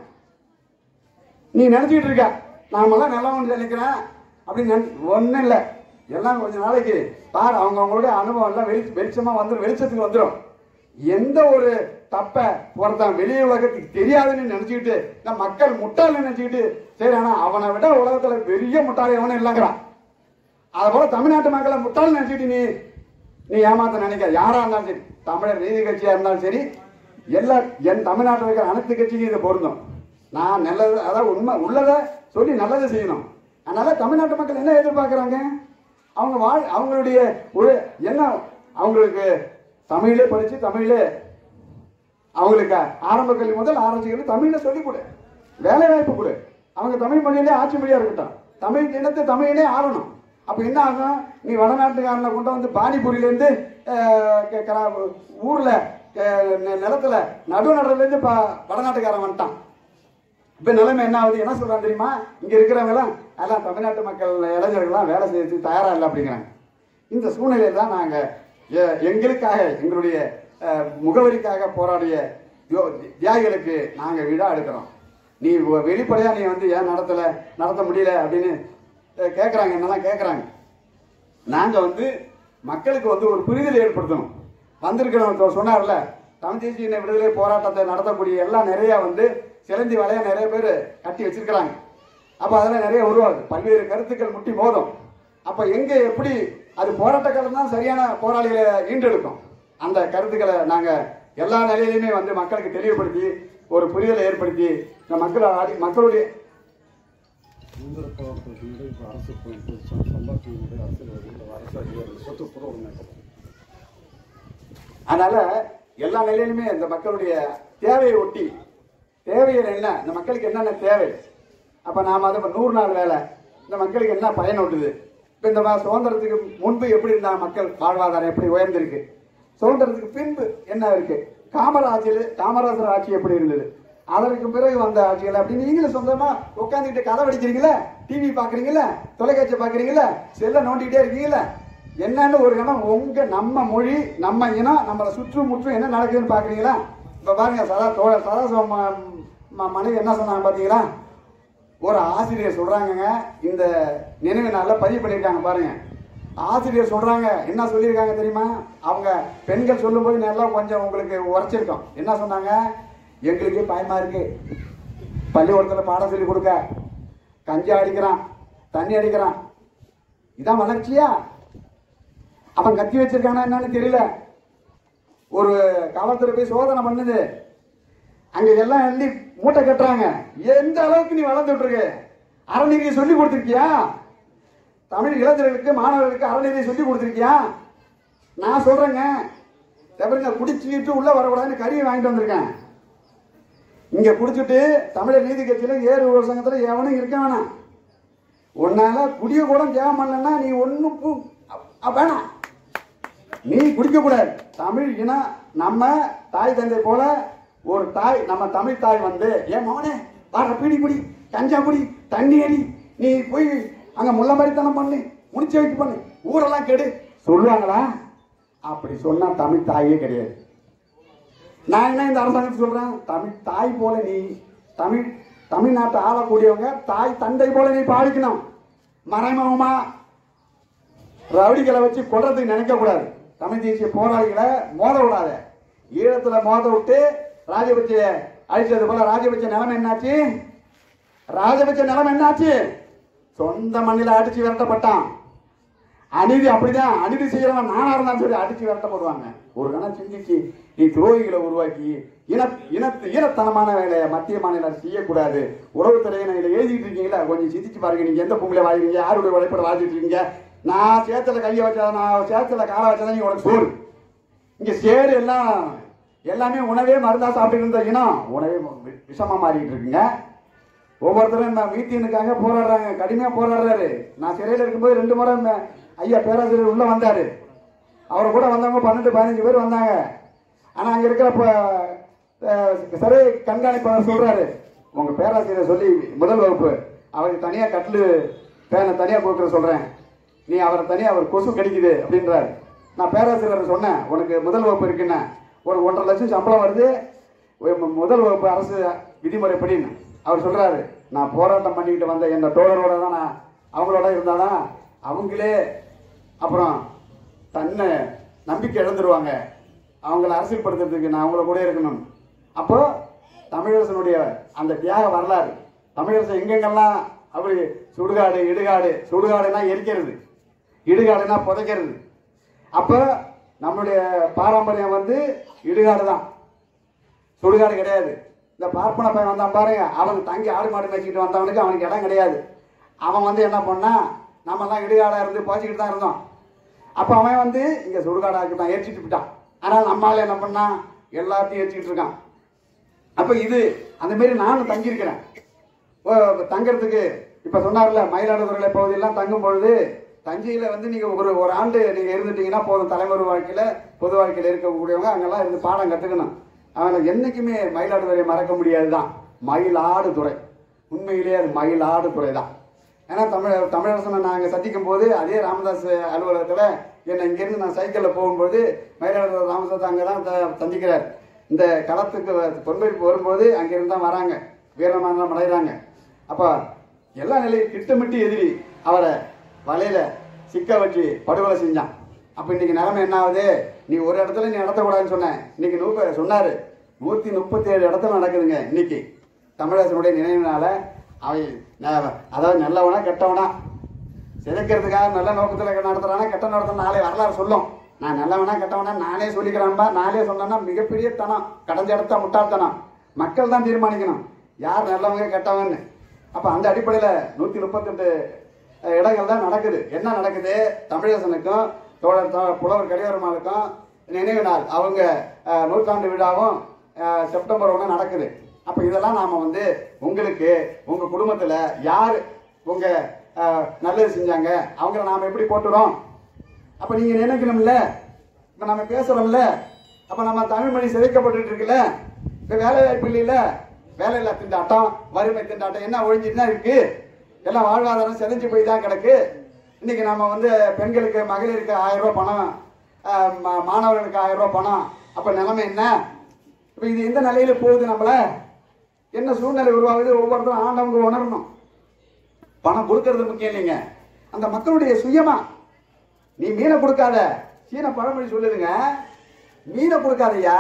நீ நினைச்சுக்கிட்டு இருக்க நாமெல்லாம் நல்லவன் நினைக்கிறேன் அப்படின்னு ஒன்னும் இல்லை. எல்லாம் கொஞ்ச நாளைக்கு பாரு, அவங்க அவங்களுடைய அனுபவம் எல்லாம் வெளி வெளிச்சமா வந்துடும், வெளிச்சத்துக்கு வந்துடும். எந்த ஒரு தப்ப ஒருத்தன் வெளியே உலகத்துக்கு தெரியாதுன்னு நினைச்சுக்கிட்டு இந்த மக்கள் முட்டாள் நினைச்சுக்கிட்டு சரி, ஆனா அவனை விட உலகத்துல பெரிய முட்டாள் எவனும் இல்லைங்கிறான். அதை போல தமிழ்நாட்டு மக்களை முட்டாள் நினைச்சுக்கிட்டு நீ நீ ஏமாத்த நினைக்க. யாரா இருந்தாலும் சரி, தமிழர் நீதி கட்சியா இருந்தாலும் சரி, எல்லா என் தமிழ்நாட்டில் இருக்கிற அனைத்து கட்சிக்கும் இது பொருந்தும். நான் நல்லது, அதாவது உண்மை உள்ளதை சொல்லி நல்லதை செய்யணும். அதனால தமிழ்நாட்டு மக்கள் என்ன எதிர்பார்க்கிறாங்க? அவங்க வாழ் அவங்களுடைய ஒரு என்ன அவங்களுக்கு தமிழே படிச்சு தமிழே அவங்களுக்கு ஆரம்ப கல்வி முதல் ஆராய்ச்சி கல்வி தமிழ்ல சொல்லிக் கொடு, வேலை வாய்ப்பு கொடு. அவங்க தமிழ் மொழியிலே ஆட்சி மொழியா இருக்கட்டும், தமிழ் இனத்தை தமிழிலே ஆளணும். அப்ப என்ன ஆகும்? நீ வடநாட்டுக்காரனை கொண்டு வந்து பானிபூரியிலேருந்து ஊர்ல நிலத்துல நடு நடுறதுலேருந்து ப வடநாட்டுக்காரன் வந்துட்டான். இப்போ நிலைமை என்ன ஆகுது, என்ன சொல்றாங்க தெரியுமா, இங்க இருக்கிறவங்கலாம் எல்லாம் தமிழ்நாட்டு மக்கள் இளைஞர்கள்லாம் வேலை செய்யறதுக்கு தயாரா இல்லை அப்படிங்கிறாங்க. இந்த சூழ்நிலையில் தான் நாங்கள் எங்களுக்காக எங்களுடைய முகவரிக்காக போராடிய தியாகிகளுக்கு நாங்கள் விழா எடுக்கிறோம். நீ வெளிப்படையா நீ வந்து ஏன் நடத்தலை நடத்த முடியல அப்படின்னு கேட்குறாங்க, என்னெல்லாம் கேட்குறாங்க. நாங்கள் வந்து மக்களுக்கு வந்து ஒரு புரிதல் ஏற்படுத்தணும். வந்திருக்கிறவங்க சொன்னார்ல, தமிழ் தேசிய விடுதலை போராட்டத்தை நடத்தக்கூடிய எல்லாம் நிறையா வந்து சிலந்தி வலையா நிறைய பேர் கட்டி வச்சிருக்கிறாங்க. அப்போ அதெல்லாம் நிறைய உருவாகுது, பல்வேறு கருத்துக்கள் முட்டி மோதும். அப்போ எங்கே எப்படி அது போராட்ட காலம் தான் சரியான போராளிகளை ஈண்டெடுக்கும். அந்த கருத்துக்களை நாங்கள் எல்லா நிலையிலையுமே வந்து மக்களுக்கு தெளிவுபடுத்தி ஒரு புரிதலை ஏற்படுத்தி இந்த மக்கள் ஆடி மக்களுடைய அதனால எல்லா நிலையிலுமே இந்த மக்களுடைய தேவையை ஒட்டி தேவைகள் என்ன, இந்த மக்களுக்கு என்னென்ன தேவை, அப்போ நாம் அதை இப்போ நூறு நாள் வேலை இந்த மக்களுக்கு என்ன பயன் ஒட்டுது. இப்போ இந்த சுதந்திரத்துக்கு முன்பு எப்படி இருந்தா மக்கள் வாழ்வாதாரம் எப்படி உயர்ந்திருக்கு, சுதந்திரத்துக்கு பின்பு என்ன இருக்கு, காமராஜர் காமராஜர் ஆட்சி எப்படி இருந்தது, அதற்கு பிறகு வந்த ஆட்சிகள் அப்படின்னு நீங்களும் சொந்தமா உட்காந்துக்கிட்டு கதை படிக்கிறீங்களா, டிவி பாக்குறீங்களா, தொலைக்காட்சி பாக்குறீங்களா, செல்ல நோண்டிக்கிட்டே இருக்கீங்களா, என்னன்னு ஒரு கணம் உங்க நம்ம மொழி நம்ம இனம் நம்மளை சுற்றும் முற்றும் என்ன நடக்குதுன்னு பாக்குறீங்களா. இப்ப பாருங்க சதா தோழர் சதா மனைவி என்ன சொன்னாங்க பாத்தீங்களா, ஒரு ஆசிரியர் சொல்றாங்க, இந்த நினைவு நாள்ல பதிவு பண்ணியிருக்காங்க பாருங்க. ஆசிரியர் சொல்றாங்க, என்ன சொல்லியிருக்காங்க தெரியுமா, அவங்க பெண்கள் சொல்லும் போது நல்லா கொஞ்சம் உங்களுக்கு உரைச்சிருக்கோம். என்ன சொன்னாங்க, எங்களுக்கு பயமா இருக்கு, பள்ளிக்கூடத்தில் பாடம் சொல்லி கொடுக்க கஞ்சா அடிக்கிறான் தண்ணி அடிக்கிறான், இதான் வளர்ச்சியா? அவன் கத்தி வச்சிருக்கானா என்னன்னு தெரியல. ஒரு காவல்துறை போய் சோதனை பண்ணுது, அங்க எல்லாம் எழுதி மூட்டை கட்டுறாங்க. எந்த அளவுக்கு நீ வளர்ந்துட்டு இருக்கு, அறநீதியை சொல்லி கொடுத்துருக்கியா, தமிழ் இளைஞர்களுக்கு மாணவர்களுக்கு அறநீதியை சொல்லி கொடுத்துருக்கியா? நான் சொல்றேங்க, தவிர குடிச்சுட்டு உள்ள வரக்கூடாதுன்னு கருவி வாங்கிட்டு வந்திருக்கேன். இங்க குடிச்சுட்டு தமிழர் நீதி கட்சியில ஏறு ஒரு சங்கத்துல எவனும் இருக்க வேணாம். உன்னால குடிய கூட தேவை பண்ணலன்னா நீ ஒன்னும் வேணாம், நீ குடிக்க கூடாது. தமிழ் இனம் நம்ம தாய் தந்தை போல ஒரு தாய், நம்ம தமிழ் தாய் வந்து ஏன் மகனே வார பீடி குடி கஞ்சா குடி தண்ணி அடி, நீ போய் அங்க முள்ள மாதிரித்தனம் பண்ணு முடிச்சு வைக்க பண்ணு ஊரெல்லாம் கெடு சொல்லுவாங்களா? அப்படி சொன்னா தமிழ் தாயே கிடையாது. நான் என்ன இந்த அரசாங்கத்தை சொல்றேன், தமிழ் தாய் போல நீ தமிழ் தமிழ்நாட்டை ஆளக்கூடியவங்க தாய் தந்தை போல நீ பாதிக்கணும். மறைமுகமா ரவுடிகளை வச்சு கொள்றதுக்கு நினைக்க கூடாது. தமிழ் தேசிய போராளிகளை மோத விடாத. ஈழத்துல மோத விட்டு ராஜபட்ச அழிச்சது போல ராஜபட்ச நிலைமை என்னாச்சு, ராஜபட்ச நிலைமை என்னாச்சு, சொந்த மண்ணில அடிச்சு விரட்டப்பட்டான். அநீதி அப்படிதான், அநீதி செய்யறவன் நானா இருந்தாலும் சொல்லி அடிச்சு விரட்டப்படுவாங்க. ஒரு கணம் சிந்திச்சு நீ துரோகிகளை உருவாக்கி இன இனத்து ஈரத்தனமான வேலையை மத்திய மாநிலம் செய்யக்கூடாது. உளவுத்துறையை இதில் எழுதிட்டு இருக்கீங்களா, கொஞ்சம் சிந்திச்சு பாருங்க. நீங்க எந்த பொங்கலை வாழ்றீங்க, யாருடைய உழைப்பட வாழ்ந்துட்டு இருக்கீங்க. நான் சேத்துல கையை வச்சா, நான் சேத்துல காலை வச்சாதான் நீ உனக்கு சோறு. இங்க சேரு எல்லாம் எல்லாமே உணவே மருந்தா சாப்பிட்டு இருந்த இனம் உணவே விஷமா மாறிட்டு இருக்குங்க. ஒவ்வொருத்தரும் மீட்டினுக்காக போராடுறாங்க, கடுமையா போராடுறாரு. நான் சிறையில் இருக்கும்போது ரெண்டு முறை ஐயா பேராசிரியர் உள்ள வந்தாரு. அவரை கூட வந்தவங்க பன்னெண்டு பதினஞ்சு பேர் வந்தாங்க. ஆனா அங்க இருக்கிற சிறை கண்காணிப்பாளர் சொல்றாரு, உங்க பேராசிரியர் சொல்லி முதல் வகுப்பு அவருக்கு தனியா கட்டிலு பேனை தனியா கொடுக்குற சொல்றேன், நீ அவரை தனியா அவர் கொசு கடிக்குது அப்படின்றாரு. நான் பேராசிரியர் சொன்னேன், உனக்கு முதல் வகுப்பு இருக்குன்னு ஒரு ஒன்றரை லட்சம் சம்பளம் வருது, முதல் வகுப்பு அரசு விதிமுறைப்படின்னு. அவர் சொல்றாரு, நான் போராட்டம் பண்ணிக்கிட்டு வந்த எந்த தோழரோட தான் நான் அவங்களோட இருந்தாதான் அவங்களே அப்புறம் தன்னை நம்பிக்கை இழந்துருவாங்க, அவங்கள அரசியல்படுத்துறதுக்கு நான் அவங்கள கூட இருக்கணும். அப்போ தமிழரசனுடைய அந்த தியாக வரலாறு, தமிழரசன் எங்கெங்கெல்லாம் அப்படி சுடுகாடு இடுகாடு, சுடுகாடுனா எரிக்கிறது, இடுகாடுனா புதைக்கிறது. அப்போ நம்மளுடைய பாரம்பரியம் வந்து இடுகாடு தான், சுடுகாடு கிடையாது. இந்த பார்ப்பன பையன் வந்தான் பாருங்க, அவன் தங்கி ஆடு மாடு மேய்ச்சிக்கிட்டு வந்தவனுக்கு அவனுக்கு இடம் கிடையாது. அவன் வந்து என்ன பண்ணா, நம்ம எல்லாம் இடுகாடா இருந்து போச்சுக்கிட்டு தான் இருந்தோம். அப்போ அவன் வந்து இங்க சுடுகாடாக்கு தான் எரிச்சிட்டு போயிட்டான். ஆனால் நம்மளால என்ன பண்ணா, எல்லாத்தையும் எரிச்சிக்கிட்டு இருக்கான். அப்போ இது அந்த மாதிரி நானும் தங்கியிருக்கிறேன். தங்கறதுக்கு இப்ப சொன்னார்ல, மயிலாடுதுறை பகுதியெல்லாம் தங்கும் பொழுது தஞ்சையில் வந்து நீங்கள் ஒரு ஒரு ஆண்டு நீங்கள் இருந்துட்டீங்கன்னா போதும், தலைமுறை வாழ்க்கையில் பொது வாழ்க்கையில் இருக்கக்கூடியவங்க அங்கெல்லாம் இருந்து பாடம் கற்றுக்கணும். ஆனால் என்றைக்குமே மயிலாடுதுறையை மறக்க முடியாது தான். மயிலாடுதுறை உண்மையிலேயே அது மயிலாடுதுறை தான். ஏன்னா தமிழ் தமிழரசனை நாங்கள் சந்திக்கும் போது அதே ராமதாஸ் அலுவலகத்தில் என்னை இங்கேருந்து நான் சைக்கிளில் போகும்போது மயிலாடுதுறை ராமதாஸ் அங்கே தான் சந்திக்கிறார். இந்த களத்துக்கு பொன்மொழிப்பு வரும்போது அங்கேருந்து தான் வராங்க, வீரமானலாம் அடைகிறாங்க. அப்போ எல்லா நிலையும் திட்டமிட்டு எதிரி அவரை வலையில் சிக்க வச்சு படுகொலை செஞ்சான். அப்போ இன்னைக்கு நிலைமை என்ன ஆகுது? நீ ஒரு இடத்துல நீ நடத்தக்கூடாதுன்னு சொன்னேன், இன்னைக்கு நூப்ப சொன்னார் நூற்றி முப்பத்தி ஏழு இடத்துல நடக்குதுங்க. இன்னைக்கு தமிழரசனுடைய நினைவுனால அவை அதாவது நல்லவனா கெட்டவனா சிதைக்கிறதுக்காக நல்ல நோக்கத்தில் நடத்துறானா கெட்ட நடத்துனா நாளே வரலாறு சொல்லும். நான் நல்லவனா கெட்டவனா நானே சொல்லிக்கிறேன்பா, நானே சொன்னேன்னா மிகப்பெரிய தனம், கடைஞ்ச இடத்த முட்டாள்தனம். மக்கள் தான் தீர்மானிக்கணும் யார் நல்லவங்க கெட்டவன்னு. அப்போ அந்த அடிப்படையில் நூற்றி முப்பத்தெட்டு இடங்கள் தான் நடக்குது. என்ன நடக்குது? தமிழரசனுக்கும் தோழர் புலவர் கலியபெருமாளுக்கும் நினைவு நாள், அவங்க நூற்றாண்டு விழாவும் செப்டம்பர் ஒன்று நடக்குது. அப்போ இதெல்லாம் நாம் வந்து உங்களுக்கு உங்கள் குடும்பத்தில் யார் உங்கள் நல்லது செஞ்சாங்க அவங்கள நாம் எப்படி போட்டுறோம்? அப்போ நீங்கள் நினைக்கணும்ல, இப்போ நம்ம பேசுகிறோம்ல, அப்போ நம்ம தமிழ் மொழி சிதைக்கப்பட்டு இருக்குல்ல, இப்போ வேலை வாய்ப்பு இல்லைல்ல, வேலை இல்லா திண்டாட்டம், வறுமை திண்டாட்டம் என்ன ஒழிஞ்சிட்டு தான் இருக்கு. எல்லாம் வாழ்வாதாரம் செதைஞ்சு போய் தான் கிடக்கு. இன்னைக்கு நம்ம வந்து பெண்களுக்கு மகளிருக்கு ஆயிரம் ரூபாய் பணம், மாணவர்களுக்கு ஆயிரம் ரூபாய் பணம். அப்போ நிலைமை என்ன? இப்போ இது எந்த நிலையில போகுது? நம்மள என்ன சூழ்நிலை உருவாகுது? ஒவ்வொருத்தரும் ஆண்டவங்க உணரணும். பணம் கொடுக்கறது முக்கியம் இல்லைங்க, அந்த மக்களுடைய சுயமா. நீ மீனை கொடுக்காத, சீன பழமொழி சொல்லுதுங்க, மீனை கொடுக்காதையா,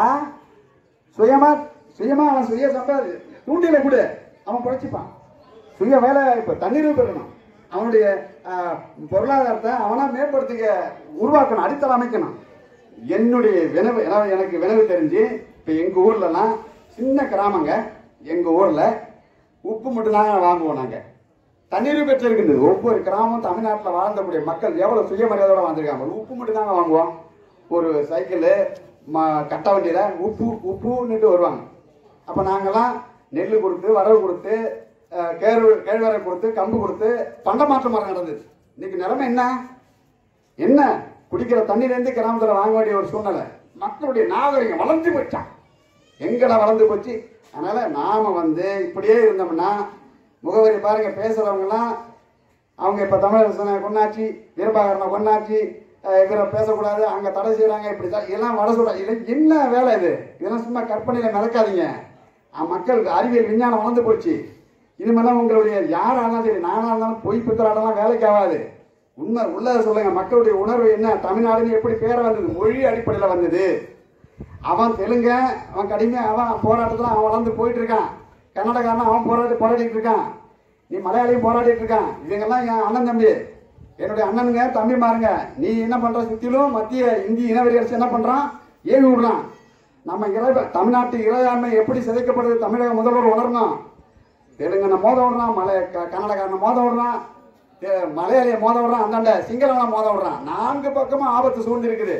சுயமா சுயமா அவன் சுய சம்பாதி தூண்டில கொடு, அவன் குறைச்சிப்பான். சுய வேலை வாய்ப்பு தண்ணீர் பெறணும், அவனுடைய பொருளாதாரத்தை அவனா மேம்படுத்திக்க உருவாக்கணும், அடித்தளம் அமைக்கணும். என்னுடைய வினவு எனக்கு வினவு தெரிஞ்சு இப்போ எங்கள் ஊர்லலாம் சின்ன கிராமங்க, எங்கள் ஊரில் உப்பு மட்டும் தான் வாங்குவோம். நாங்கள் தண்ணீர் பெற்று இருக்கின்றது. ஒவ்வொரு கிராமம் தமிழ்நாட்டில் வாழ்ந்தக்கூடிய மக்கள் எவ்வளோ சுயமரியாதையோடு வாழ்ந்துருக்காங்க. ஒரு உப்பு மட்டும் தாங்க வாங்குவோம். ஒரு சைக்கிளு ம கட்ட வண்டியில் உப்பு உப்புன்னுட்டு வருவாங்க. அப்போ நாங்கள்லாம் நெல் கொடுத்து, வரவு கொடுத்து, கேழ்வ கேழ்வரை கொடுத்து, கம்பு கொடுத்து பண்ட மாற்றம் மரம் நடந்தது. இன்னைக்கு நிலைமை என்ன என்ன குடிக்கிற தண்ணீர்லேருந்து கிராமத்தில் வாங்க வேண்டிய ஒரு சூழ்நிலை. மக்களுடைய நாகரிகம் வளர்ந்து போச்சான், எங்கடா வளர்ந்து போச்சு. அதனால நாம வந்து இப்படியே இருந்தோம்னா, முகவரி பாருங்க, பேசுறவங்கலாம் அவங்க இப்ப தமிழரசனை கொண்டாச்சு, வீரபாகரனை கொண்டாச்சு, இவரை பேசக்கூடாது, அங்க தடை செய்யறாங்க, இப்படி இதெல்லாம் வட சொல்ற இல்லை. என்ன வேலை இது? இதெல்லாம் சும்மா கற்பனையில மிதக்காதீங்க. மக்கள் அறிவியல் விஞ்ஞானம் வளர்ந்து போச்சு. இனிமேலாம் உங்களுடைய யாரா இருந்தாலும் சரி, நானா இருந்தாலும் பொய் பித்தராடெல்லாம் வேலைக்கு ஆகாது. உண்மை உள்ளதை சொல்லுங்க. மக்களுடைய உணர்வு என்ன? தமிழ்நாடுன்னு எப்படி பேரை வந்தது? மொழி அடிப்படையில் வந்தது. அவன் தெலுங்க, அவன் கடுமையா அவன் போராட்டத்தில் அவன் வளர்ந்து போயிட்டு இருக்கான். கன்னடக்காரன் அவன் போராடி போராடிட்டு இருக்கான். நீ மலையாளியும் போராடிட்டு இருக்கான். இதுங்கெல்லாம் என் அண்ணன் தம்பி, என்னுடைய அண்ணனுங்க தம்பி மாறுங்க. நீ என்ன பண்ற? சுத்திலும் மத்திய இந்திய இனவெறி அரசு என்ன பண்றான்? ஏவி விடுறான். நம்ம இறை தமிழ்நாட்டு இறையாண்மை எப்படி சிதைக்கப்படுது தமிழக முதல்வர் உணரணும். தெலுங்கனை மோத விடுறான், மலை கன்னடக்காரனை மோத விடுறான், மலையாளியை மோத விடுறான், அந்தாண்ட சிங்களவனை மோத விடுறான். நான்கு பக்கமும் ஆபத்து சூழ்ந்து இருக்குது.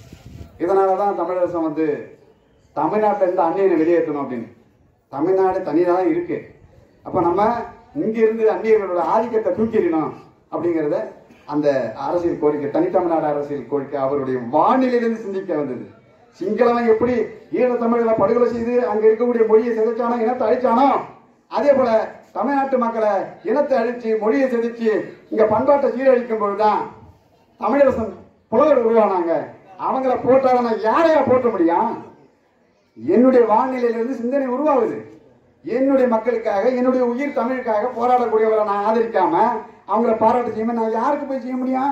இதனாலதான் தமிழரசன் வந்து தமிழ்நாட்டில் இருந்து அந்நியனை வெளியேற்றணும் அப்படின்னு. தமிழ்நாடு தனியாக தான் இருக்கு. அப்ப நம்ம இங்க இருந்து அந்நியர்களோட ஆதிக்கத்தை தூக்கிடணும் அப்படிங்கிறத அந்த அரசியல் கோரிக்கை, தனித்தமிழ்நாடு அரசியல் கோரிக்கை அவருடைய வானிலையிலிருந்து சிந்திக்க வந்தது. சிங்களவன் எப்படி ஈழத்தமிழர்களை படுகொலை செய்து அங்க இருக்கக்கூடிய மொழியை சிதைச்சானோ, இனத்தை அழிச்சானோ, அதே போல தமிழ்நாட்டு மக்களை இனத்தை அழிச்சு மொழியை சிதைச்சு இங்க பண்பாட்டை சீரழிக்கும் பொழுதுதான் தமிழரசன் புலவர் உருவானாங்க. அவங்கள போட்டால் நான் யாரையா போட்ட முடியும்? என்னுடைய வானிலையிலிருந்து சிந்தனை உருவாகுது. என்னுடைய மக்களுக்காக, என்னுடைய உயிர் தமிழுக்காக போராடக்கூடியவரை நான் ஆதரிக்காம அவங்கள பாராட்டு செய்யாம நான் யாருக்கு போய் செய்ய முடியும்?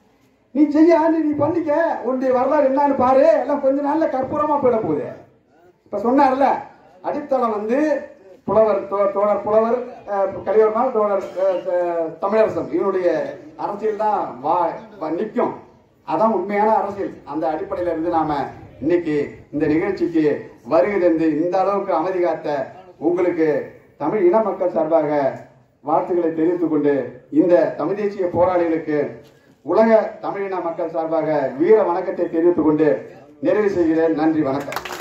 நீ செய்ய, நீ பண்ணிக்க, உன்னுடைய வரலாறு என்னன்னு பாரு, எல்லாம் கொஞ்ச நாள்ல கற்பூரமா போயிட போகுது. இப்ப சொன்னார்ல, அடித்தளம் வந்து புலவர் தோழர் புலவர் கலியபெருமாள், தோழர் தமிழரசன், இவருடைய அரசியல் தான் வா நிற்கும். அதான் உண்மையான அரசியல். அந்த அடிப்படையில இருந்து நாம இன்னைக்கு இந்த நிகழ்ச்சிக்கு வருகை தந்து இந்த அளவுக்கு அமைதி காத்த உங்களுக்கு தமிழ் இன மக்கள் சார்பாக வாழ்த்துக்களை தெரிவித்துக் கொண்டு, இந்த தமிழ் தேசிய போராளிகளுக்கு உலக தமிழின மக்கள் சார்பாக வீர வணக்கத்தை தெரிவித்துக் கொண்டு நிறைவு செய்கிறேன். நன்றி, வணக்கம்.